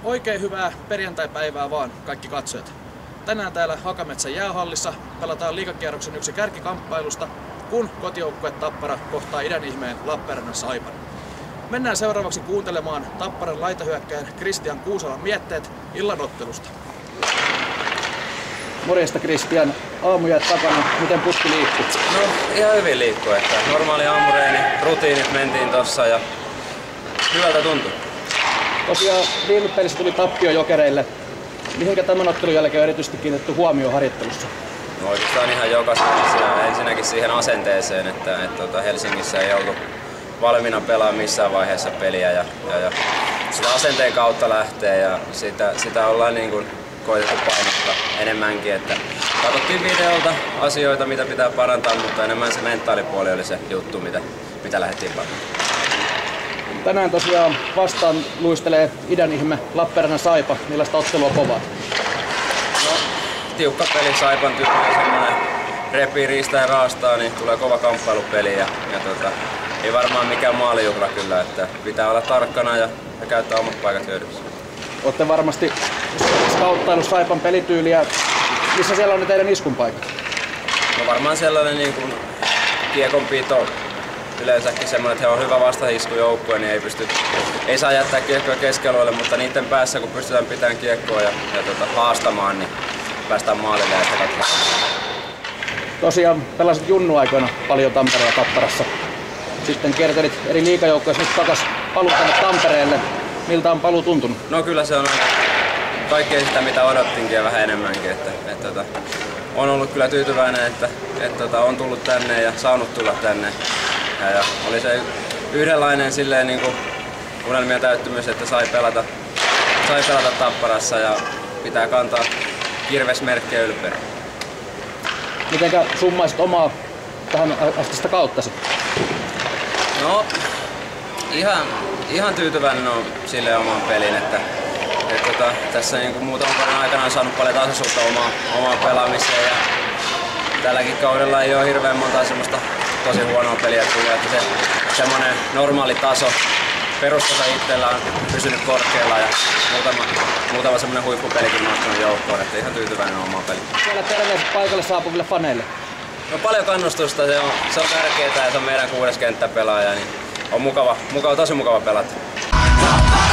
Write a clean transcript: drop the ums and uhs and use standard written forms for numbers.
Oikein hyvää perjantaipäivää vaan kaikki katsojat. Tänään täällä Hakametsän jäähallissa pelataan liigakierroksen yksi kärkikamppailusta, kun kotijoukkue Tappara kohtaa idän ihmeen Lappeenrannan Saipan. Mennään seuraavaksi kuuntelemaan Tapparan laitahyökkäjän Kristian Kuusalan mietteet illanottelusta. Morjesta Kristian, aamujäät takana, miten putki liikkuu? No ihan hyvin liikkuu, että normaali aamureeni, rutiinit mentiin tossa ja hyvältä tuntui. Tosiaan viime pelissä tuli tappio Jokereille. Mihinkä tämän ottelun jälkeen on erityisesti kiinnitetty huomioon harjoittelussa? No oikeastaan ihan jokaisessa ja ensinnäkin siihen asenteeseen, että Helsingissä ei oltu valmiina pelaamaan missään vaiheessa peliä ja sitä asenteen kautta lähtee ja sitä ollaan niin kuin koitettu painottaa enemmänkin, että katsottiin videolta asioita, mitä pitää parantaa, mutta enemmän se mentaalipuoli oli se juttu, mitä lähdettiin parantamaan. Tänään tosiaan vastaan luistelee idän ihme Lappeenrannan Saipa. Millaista ottelua kovaa? No, tiukka peli, Saipan tyyppinen semmoinen repii, riistää ja raastaa, niin tulee kova kamppailupeli ja ei varmaan mikään maalijuhla kyllä, että pitää olla tarkkana ja käyttää omat paikat hyödyksi. Olette varmasti skauttaillut Saipan pelityyliä. Missä siellä on ne teidän iskun paikat? No varmaan sellainen niin kuin kiekonpito, yleensäkin semmoinen, että he on hyvä vastaiskujoukkue, niin ei saa jättää kiekkoa keskialueelle, mutta niiden päässä kun pystytään pitämään kiekkoa ja haastamaan, niin päästään maalille ja sitä katsotaan. Tosiaan pelasit junnuaikoina paljon Tampereen ja Tapparassa. Sitten kiertelit eri liigajoukkoissa nyt takas paluu tänne Tampereelle. Miltä on paluu tuntunut? No kyllä se on kaikkea sitä mitä odottinkin ja vähän enemmänkin. Että on ollut kyllä tyytyväinen, että on tullut tänne ja saanut tulla tänne. Ja oli se yhdenlainen silleen niin kuin unelmien täyttymys, että sai pelata Tapparassa ja pitää kantaa kirvesmerkkiä ylpeänä. Mitenkä summaisit omaa tähän astista kauttasi? No ihan tyytyväinen on silleen omaan peliin, että tässä niin kuin muutaman vuoden aikana on saanut paljon tasaisuutta omaan pelaamiseen ja tälläkin kaudella ei ole hirveän monta semmoista tosi huonoa peliä tullut, että se semmoinen normaali taso perustaso itsellä on pysynyt korkealla ja muutama semmoinen huippupelikin nostanut joukkoon, että ihan tyytyväinen on omaan peliin. Siellä terveiset paikalle saapuville faneille. No paljon kannustusta, se on tärkeää ja se on meidän 6. kenttäpelaaja, niin on tosi mukava pelata.